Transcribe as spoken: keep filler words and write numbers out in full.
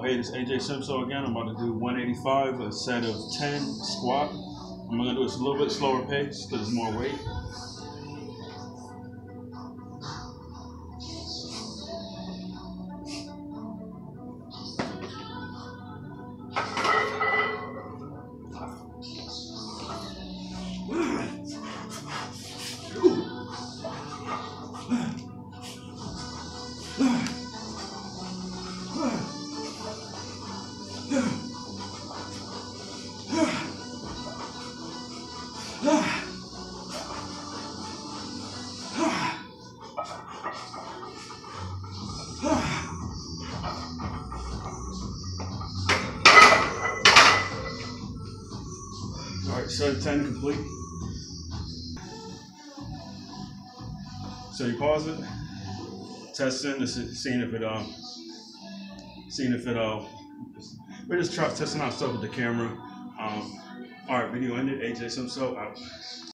Hey, this is A J Simpson again. I'm about to do one eighty-five, a set of ten squat. I'm gonna do this a little bit slower pace because it's more weight. All right, set of ten complete. So you pause it, testing to see, seeing if it um, seeing if it uh, we're just try, testing out stuff with the camera. Um, all right, video ended. A J Simpson out.